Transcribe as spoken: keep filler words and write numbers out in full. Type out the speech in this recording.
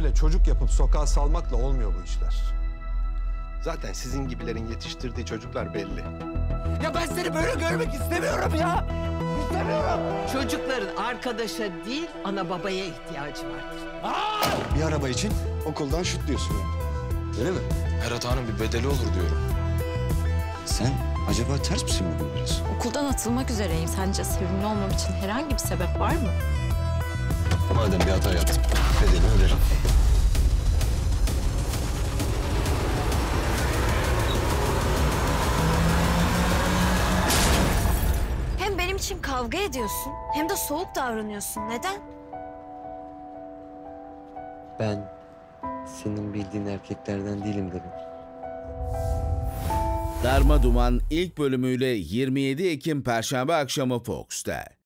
öyle çocuk yapıp sokağa salmakla olmuyor bu işler. Zaten sizin gibilerin yetiştirdiği çocuklar belli. Ya ben seni böyle görmek istemiyorum ya. İstemiyorum. Çocukların arkadaşa değil, ana babaya ihtiyacı vardır. Bir araba için okuldan şutluyorsun. Öyle mi? Her hatanın bir bedeli olur diyorum. Sen acaba ters misin bugün biraz? Okuldan atılmak üzereyim. Sence sevimli olmam için herhangi bir sebep var mı? Madem bir hata yaptım, bedelini öderim. Hem benim için kavga ediyorsun hem de soğuk davranıyorsun. Neden? Ben senin bildiğin erkeklerden değilim dedim. Darma Duman ilk bölümüyle yirmi yedi Ekim Perşembe akşamı Fox'ta.